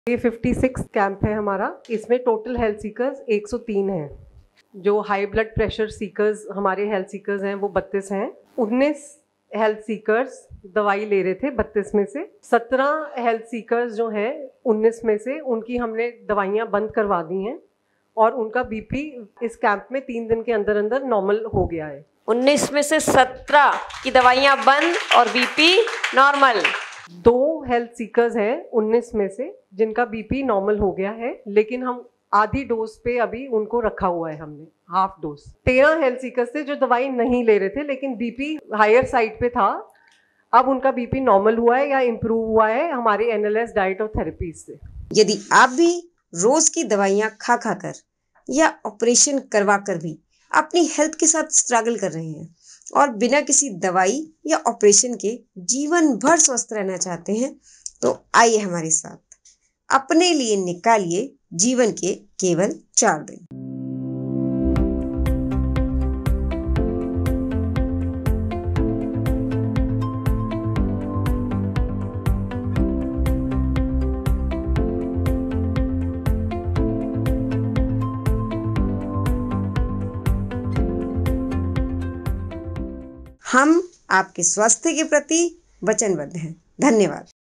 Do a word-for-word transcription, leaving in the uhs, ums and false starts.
ये छप्पन कैंप है हमारा। इसमें टोटल हेल्थ सीकर्स एक सौ तीन हैं। जो हाई ब्लड प्रेशर सीकर्स हमारे हेल्थ सीकर्स हैं वो बत्तीस हैं। उन्नीस हेल्थ सीकर्स दवाई ले रहे थे बत्तीस में से। सत्रह हेल्थ सीकर्स जो हैं उन्नीस में से उनकी हमने दवाइयाँ बंद करवा दी हैं और उनका बीपी इस कैंप में तीन दिन के अंदर अंदर नॉर्मल हो गया है। उन्नीस में से सत्रह की दवाइयाँ बंद और बीपी नॉर्मल। दो हेल्थ सीकर्स हैं उन्नीस में से जिनका बीपी नॉर्मल हो गया है, लेकिन हम आधी डोज पे अभी उनको रखा हुआ है हमने, हाफ डोज। तेरह हेल्थ सीकर्स थे जो दवाई नहीं ले रहे थे लेकिन बीपी हायर साइड पे था। अब उनका बीपी नॉर्मल हुआ है या इम्प्रूव हुआ है हमारे एनएलएस डाइट और थेरेपीज से। यदि आप भी रोज की दवाइयाँ खा खा कर या ऑपरेशन करवा कर भी अपनी हेल्थ के साथ स्ट्रगल कर रहे हैं और बिना किसी दवाई या ऑपरेशन के जीवन भर स्वस्थ रहना चाहते हैं, तो आइए हमारे साथ अपने लिए निकालिए जीवन के केवल चार दिन। हम आपके स्वास्थ्य के प्रति वचनबद्ध हैं। धन्यवाद।